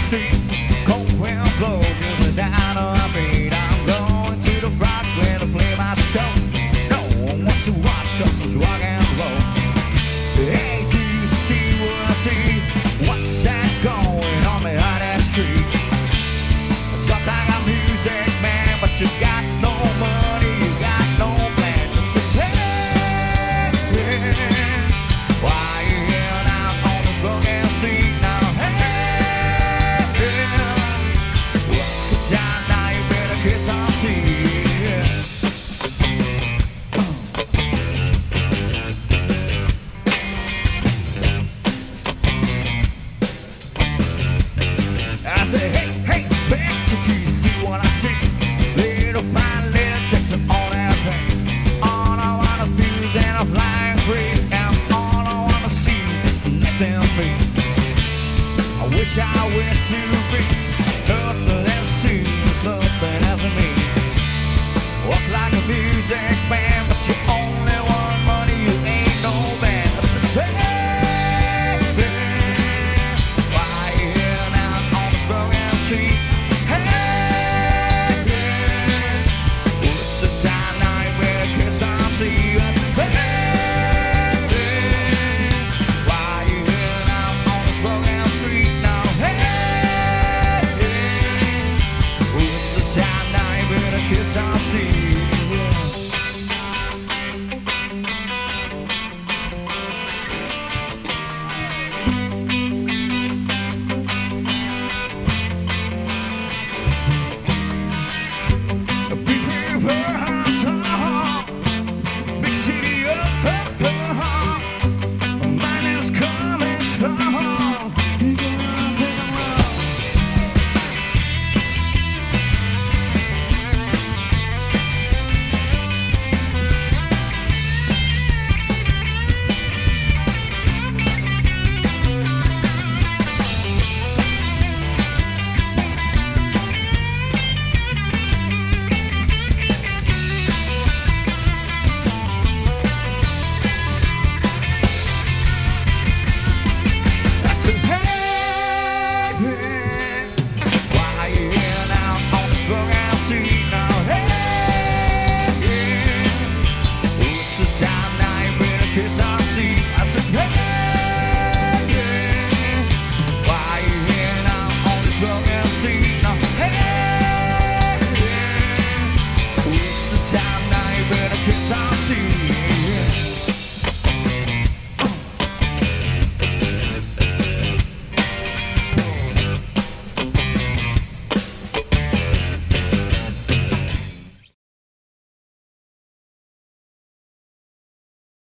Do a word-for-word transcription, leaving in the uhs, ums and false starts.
street. Cold wind blows just down on my feet. I'm going to the rock where to play my show. No one wants to watch cause it's rock and roll. Hey, do you see what I see? What's that going on behind that tree? Talk like a music man, but you got no money, you got no plan to say, hey, yeah. Why you here now on this broken street now? Hey, yeah. What's the time now? You better kiss on teeth. I say, hey, hey, fancy, do you see what I see? Little fine little text and all that thing. All I wanna do is that I'm flying free. And all I wanna see is nothing me. I wish I wish you'd be nothing else seems, nothing else to me. Walk like a music band.